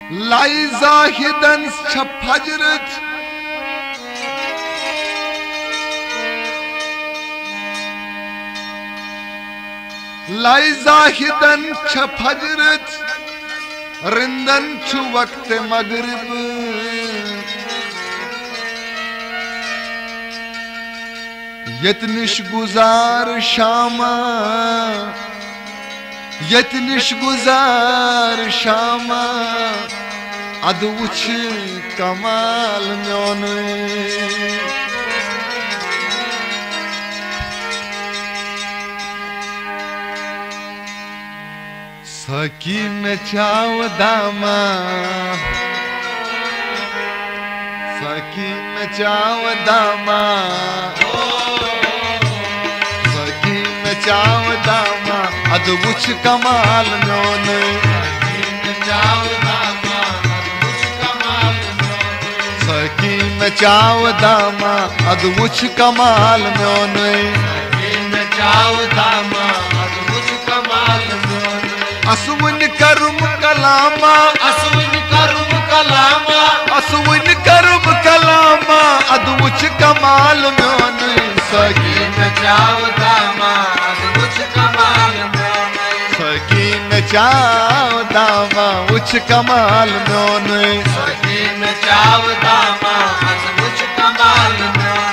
लाई जाहिदन छ फजरत लाई जाहिदन छ फजरत रिंदन छु वक्त मगरिब यतनिश गुजार शामा यतनिश गुजार शामा अद उछ कमाल म्योन सकी में चाव दामा सकी में चाव दामा सकी में चाव दामा अद उछ कमाल म्योन सकी में चाव दामा अद उछ कमाल म्योन असुवन करुम कलामा असुवन करुम कलामा असुवन करुम कलामा अद उछ कमाल म्योन सकी में चाव दामा अद उछ कमाल म्योन सकी में चाव दामा उछ कमाल म्योन सकी में चाव दामा अद उछ कमाल म्योन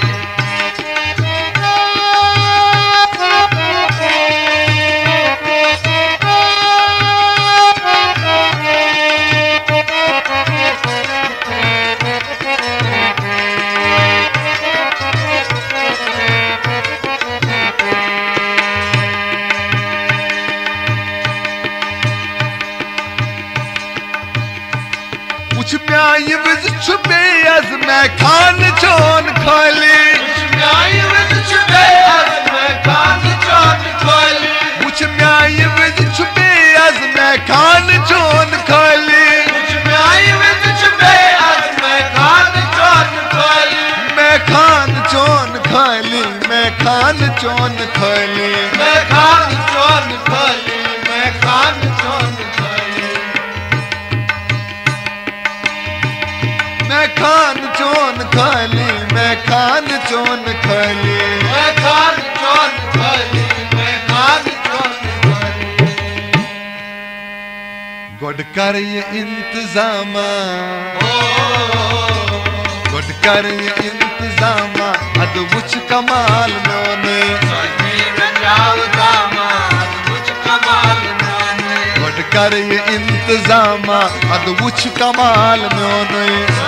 ये विज छुपे अज मैं खान चोन खाली छुपे अज मैं खान चोन खाली मुझ में ये विज छुपे अज मैं खान चोन खाली मुझ में ये विज छुपे अज मैं खान चोन खाली मैं खान चोन खाली मैं खान चोन खाली मैं खान चोन खाली मैं खान चोन मैं खान चोन खाली मैं खान चोन खाली मैं खान चोन खाली मैं खान चोन खाली गुड कर ये इंतजामा गुड कर ये इंतजामा अद उछ कमाल म्योने गुड कर ये इंतजामा अद उछ कमाल म्योने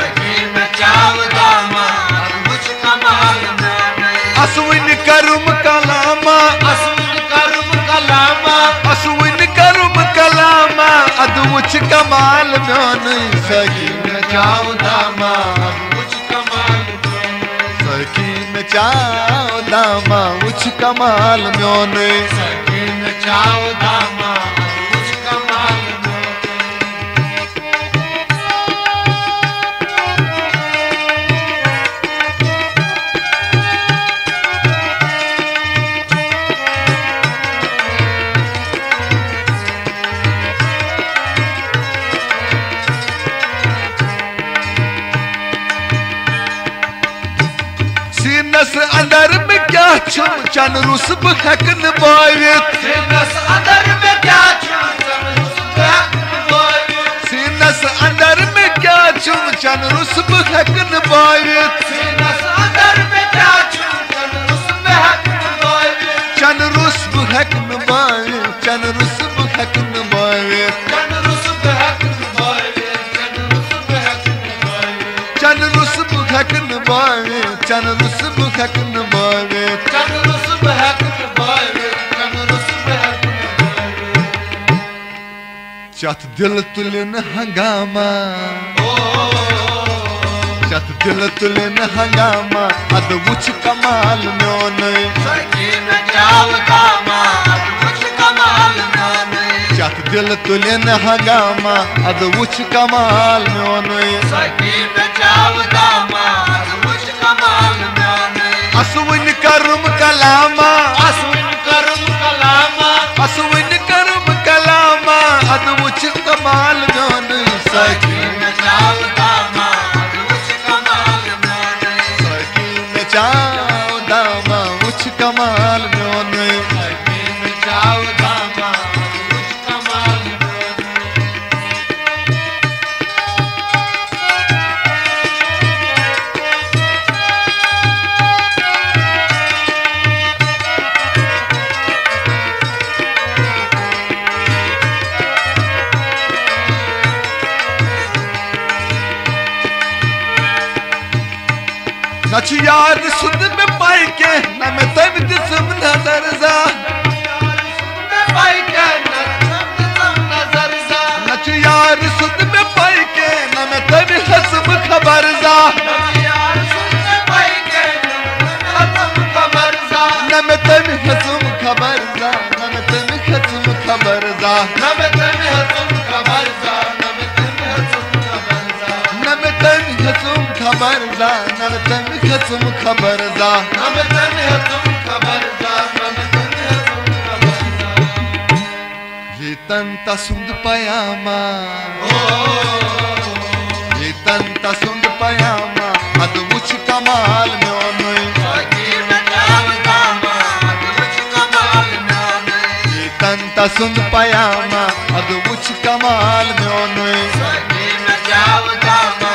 असुविन करुम कलामा असुविन करुम कलामा असुविन करुम कलामा अद उछ कमाल म्योन सकी में चाव दामा उछ कमाल सकी में चाव दामा उछ कमाल म्योन सकी में चाव दामा उछ कमाल सीनस अंदर में क्या छुम चन रुस्ब हकन बावित सीनस अंदर में क्या छुम चन रुस्ब हकन बावित सीनस अंदर में क्या छुम चन रुस्ब हकन बावित सीनस अंदर में क्या छुम चन रुस्ब हकन बावित चन रुस्ब हकन बावित चन रुस्ब हकन बावित चन रुस्ब हकन बावित चन रुस्ब हकन बावित चन रुस्ब हकन बावित चन रुस्ब हकन बावित चन रुस्ब हकन बावित चत दिल तुलिन हंगामा चत दिल तुलिन हंगामा अद उछ कमाल म्योन सकी में चाव दामा अद उछ कमाल म्योन चत दिल तुलिन हंगामा अद उछ कमाल म्योन सकी में चाव दामा अद उछ कमाल म्योन असुविन करुम कलामा असुविन करुम कलामा असुविन करुम कलामा अद उछ कमाल म्योन सखी में चाव दामा उच कमाल म्योने सखी में चाव दामा उच कमाल म्योने सखी में चाव दामा उच कमाल नच यार सुध में पाई के न मैं तब जिस्म नजर जा नच यार सुध में पाई के न मैं तब हसम खबर जा न मैं तब हसम खबर जा न मैं तब हसम खबर जा न मैं तब हसम खबर जा न मैं तब हसम खबर जा न मैं तब हसम खबर जा न मैं तब हसम खबर जा न मैं तब हसम खबर जा ये तंता सुंद पयामा ये तंता सुंद पयामा अद उच कमाल म्योने सखी में चाव दामा अद उच कमाल म्योने ये तंता सुंद पयामा अद उच कमाल म्योने सखी में चाव दामा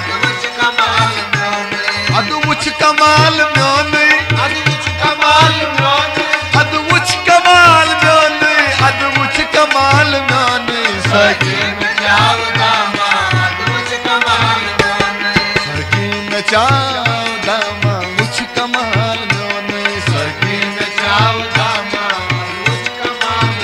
अदु उच कमाल म्योने अदु उच कमाल म्योने अदु उच कमाल म्योने अदु उच कमाल म्योने सखी में चाव दामा अदु उच कमाल म्योने सखी में चाव दामा उच कमाल म्योने सखी में चाव दामा उच कमाल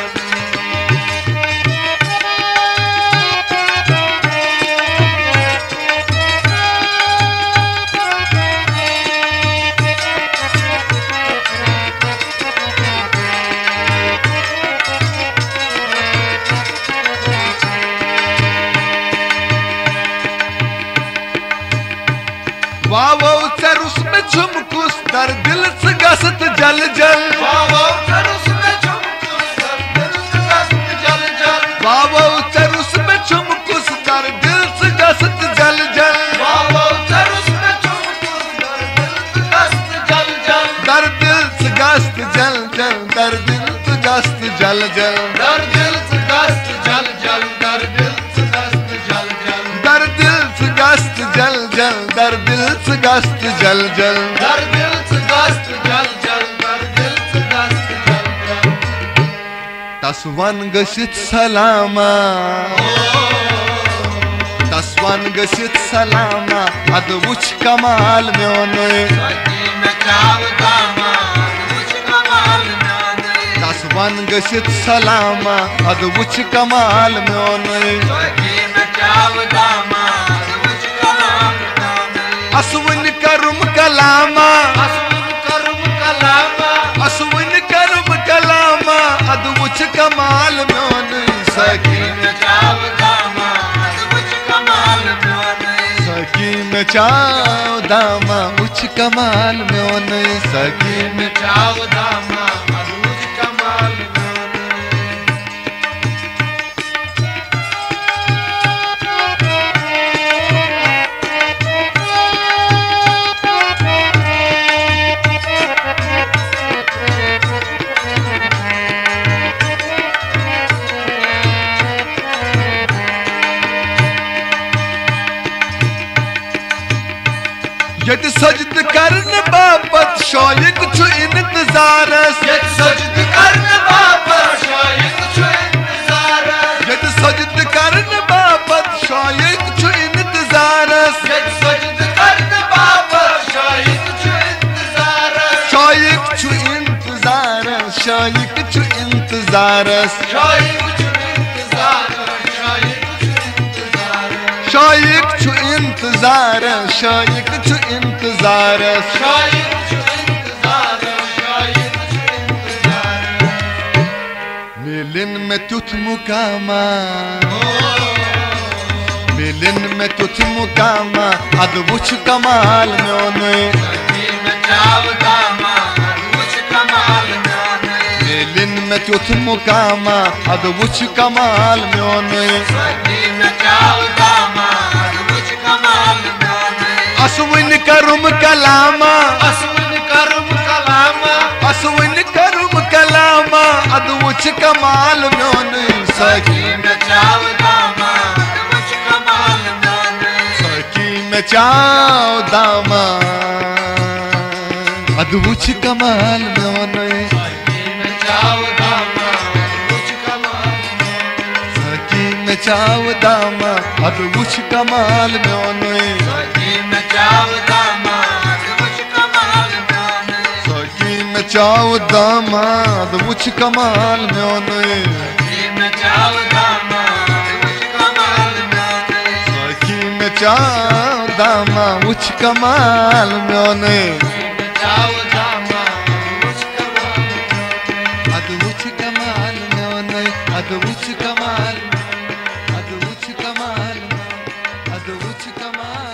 वावो चरुस में झुमकुस दर दिल से गसत जल जल वावो चरुस में झुमकुस दर दिल से गसत जल जल वावो चरुस में झुमकुस दर दिल से गसत जल जल वावो चरुस में झुमकुस दर दिल से गसत जल जल दर दिल से गसत जल जल दर दिल से गसत जल जल दर दिल से गसत जल जल दर दिल से गसत जल जल दर दिल से गसत जल जल दर दिल से गस्त जल जल दर दिल से गस्त जल जल दर दिल से गस्त जल जल तस्वन गशित सलामा तस्वन गशित सलामा अद उच कमाल म्योने सखी में चाव दामा उच कमाल म्योने तस्वन गशित सलामा अद उच कमाल म्योने सखी में चाव दामा असवन करुम कलामा असवन करुम कलामा असवन करुम कलामा अद उच कमाल म्योने सखी में चाव दामा अद उच कमाल म्योने सखी में चाव दामा उच कमाल म्योने सखी में चाव दामा अद उच कमाल यदि सजद करन बापत शायक छु इंतजारस यदि सजद करन बापत शायक छु इंतजारस यदि सजद करन बापत शायक छु इंतजारस यदि सजद करन बापत शायक छु इंतजारस शायक छु इंतजारस शायक छु इंतजारस शायक छु इंतजारस शायक छु इंतजार शायक छु इंतजार शायक छु इंतजार शायक छु इंतजार मिलन में तुझ मुकामा मिलन में तुझ मुकामा अद उच कमाल म्योने सखी में चाव दामा अद उच कमाल म्योने मिलन में त्युथ मुकामा अद वुछ कमाल म्योन असविन करुम कलामा असविन करुम कलामा अद वुछ कमाल म्योन सखी में चाव दामा अद वुछ कमाल म्योन सखी में चाव दामा अद वुछ कमाल म्योन सखी में चाव दामा अद वुछ कमाल म्योन सखी में चाव दामा वुछ कमाल म्योन अद वुछ कमाल म्योन अद वुछ कमाल अद वुछ कमाल अद वुछ कमाल